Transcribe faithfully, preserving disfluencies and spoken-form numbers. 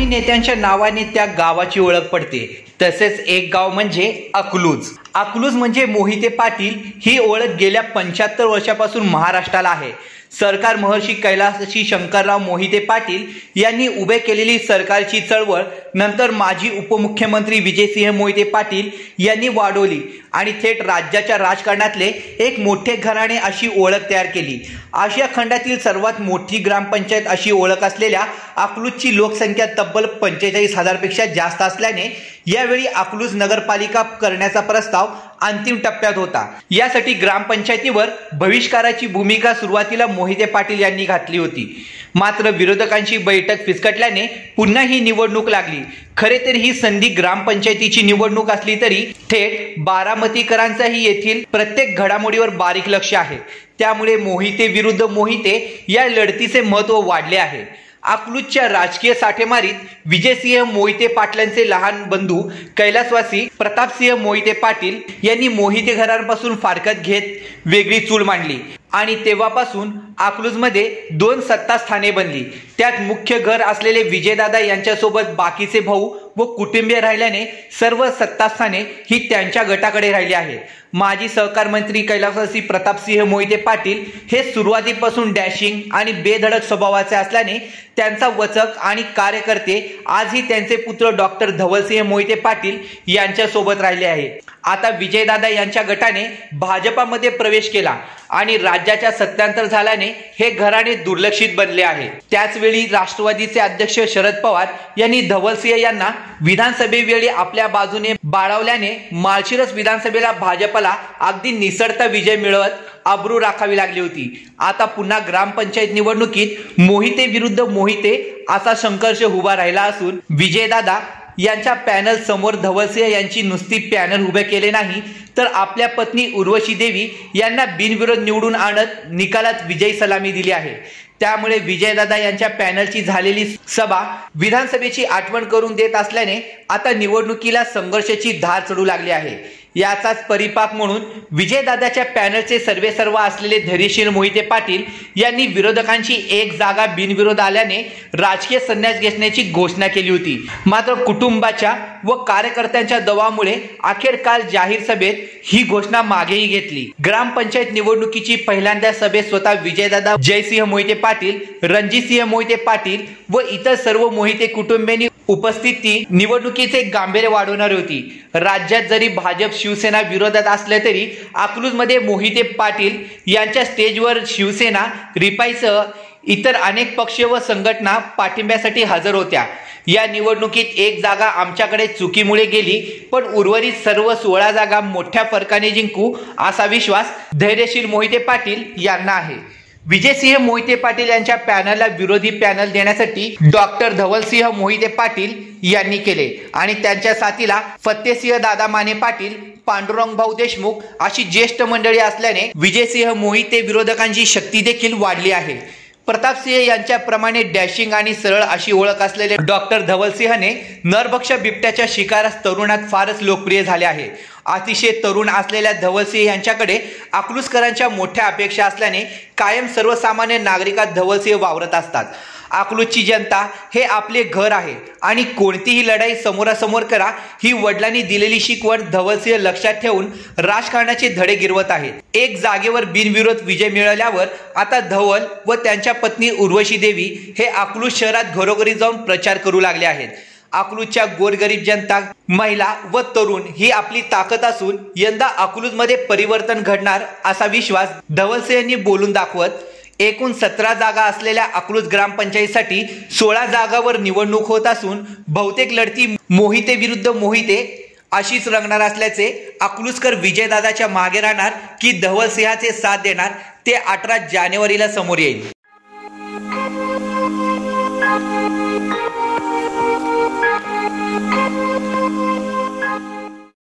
काही नेत्यांच्या नावाने त्या गावाची ओळख पडते। तसेच एक गाव म्हणजे अकलूज। अकलूज म्हणजे मोहिते पाटील ही ओळख गेल्या पंच्याहत्तर वर्षापासून महाराष्ट्राला आहे। सरकार महर्षी कैलासजी शंकरराव मोहिते पाटील यांनी उभे केलेली सरकारची चळवळ नंतर माजी उपमुख्यमंत्री विजयसिंह मोहिते पाटील यांनी वाढवली आणि थेट राज्याच्या राजकारणातले एक मोठे घराणे अशी ओळख तयार केली। आशिया खंडातील सर्वात मोठी ग्रामपंचायत अशी ओळख असलेल्या अकलूजची लोकसंख्या तब्बल पंचेचाळीस हजार पेक्षा जास्त असल्याने यावेळी अकलूज नगरपालिका करण्याचा प्रस्ताव अंतिम टप्प्यात होता। यासाठी ग्रामपंचायतीवर बहिष्काराची भूमिका सुरुवातीला मोहिते पाटील यांनी घातली होती, मात्र विरोधकांची बैठक फिसकटल्याने पुन्हा ही निवडणूक लागली। खरे तर ही संधी ग्रामपंचायतीची निवडणूक असली तरी थेट बारामतीकरांचाही येथील प्रत्येक घडामोडीवर बारीक लक्ष आहे। त्यामुळे मोहिते विरुद्ध मोहिते या लढतीचे महत्त्व वाढले आहे। अकलूजच्या राजकीय साठेमारीत विजयसिंह मोहिते पाटलांचे लहान बंधू कैलासवासी प्रतापसिंह मोहिते पाटील यांनी मोहिते घरांपासून फारकत घेत वेगळी चूल मांडली आणि तेव्हापासून अकलूजमध्ये दोन सत्ता स्थाने बनली। त्यात मुख्य घर असलेले विजयदादा यांच्यासोबत बाकीचे भाऊ व कुटुंबीय राहिल्याने सर्व सत्तास्थाने ही त्यांच्या गटाकडे राहिली आहे। माजी सहकार मंत्री कैलासवासी प्रतापसिंह मोहिते पाटील हे सुरुवातीपासून डॅशिंग आणि बेधडक स्वभावाचे असल्याने त्यांचा वचक आणि कार्यकर्ते आजही त्यांचे पुत्र डॉक्टर धवलसिंह मोहिते पाटील यांच्या सोबत राहिले आहे। आता विजयदादा यांच्या गटाने भाजपामध्ये प्रवेश केला आणि राज्याच्या सत्तांतर झाल्याने हे घराणे दुर्लक्षित बनले आहे। त्याचवेळी राष्ट्रवादीचे अध्यक्ष शरद पवार यांनी धवलसिंह यांना विधानसभेवेळी आपल्या बाजूने बाळवल्याने माळशिरस विधानसभेला भाजपला अगदी निसटता विजय मिळवत अब्रू राखावी लागली होती। आता पुन्हा ग्रामपंचायत निवडणुकीत मोहिते विरुद्ध मोहिते असा संघर्ष उभा राहिला असून विजयदादा यांच्या पॅनल समोर धवलसिंह यांची नुसती पॅनल उभे केले नाही तर आपल्या पत्नी उर्वशी देवी यांना बिनविरोध निवडून आणत निकालात विजयी सलामी दिली आहे। त्यामुळे विजयदादा यांच्या पॅनलची झालेली सभा विधानसभेची आठवण करून देत असल्याने आता निवडणुकीला संघर्षाची धार चढू लागली आहे। याचाच परिपाक म्हणून विजयदादाच्या पॅनलचे सर्वेसर्वा असलेले धैर्यशील मोहिते पाटील यांनी विरोधकांची एक जागा बिनविरोध आल्याने राजकीय संन्यास घेण्याची घोषणा केली होती। मात्र कुटुंबाच्या व कार्यकर्त्यांच्या दबावामुळे अखेर काल जाहीर सभेत ही घोषणा मागेही घेतली। ग्रामपंचायत निवडणुकीची पहिल्यांदा सभेत स्वतः विजयदादा, जयसिंह मोहिते पाटील, रणजितसिंह मोहिते पाटील व इतर सर्व मोहिते कुटुंबियांनी उपस्थिती निवडणुकीचे गांभीर्य वाढवणारी होती। राज्यात जरी भाजप शिवसेना विरोधात असले तरी अकलूजमध्ये मोहिते पाटील यांच्या स्टेजवर शिवसेना, रिपाईसह इतर अनेक पक्ष व संघटना पाठिंब्यासाठी हजर होत्या। या निवडणुकीत एक जागा आमच्याकडे चुकीमुळे गेली, पण उर्वरित सर्व सोळा जागा मोठ्या फरकाने जिंकू असा विश्वास धैर्यशील मोहिते पाटील यांना आहे। विजयसिंह मोहिते पाटील यांच्या पॅनलला विरोधी पॅनल देण्यासाठी डॉक्टर धवलसिंह मोहिते पाटील यांनी केले आणि त्यांच्या साथीला फत्तेसिंह दादा माने पाटील, पांडुरंग भाऊ देशमुख अशी ज्येष्ठ मंडळी असल्याने विजयसिंह मोहिते विरोधकांची शक्ती देखील वाढली आहे। प्रतापसिंह यांच्याप्रमाणे डॅशिंग आणि सरळ अशी ओळख असलेले डॉक्टर धवलसिंहने नरभक्ष बिबट्याच्या शिकारास तरुणात फारच लोकप्रिय झाले आहे। अतिशय तरुण असलेल्या धवलसिंह यांच्याकडे अकलूजकरांच्या मोठ्या अपेक्षा असल्याने कायम सर्वसामान्य नागरिकात धवलसिंह वावरत असतात। अकलूजची जनता हे आपले घर आहे आणि कोणतीही लढाई समोरासमोर करा ही वडिलांनी दिलेली शिकवण धवलसिंह लक्षात ठेवून राजकारणाचे धडे गिरवत आहेत। एक जागेवर बिनविरोध विजय मिळवल्यावर आता धवल व त्यांच्या पत्नी उर्वशी देवी हे अकलूज शहरात घरोघरी जाऊन प्रचार करू लागले आहेत। अकलूजच्या गोरगरीब जनता, महिला व तरुण ही आपली ताकद असून यंदा अकलूजमध्ये परिवर्तन घडणार असा विश्वास धवलसिंह यांनी बोलून दाखवत एकूण सतरा जागा असलेल्या अकलूज ग्रामपंचायतीसाठी सोळा जागावर निवडणूक होत असून बहुतेक लढती मोहिते विरुद्ध मोहिते अशीच रंगणार असल्याचे अकलूजकर विजयदादाच्या मागे राहणार की धवलसिंहाचे साथ देणार ते अठरा जानेवारीला समोर येईल। Thank you.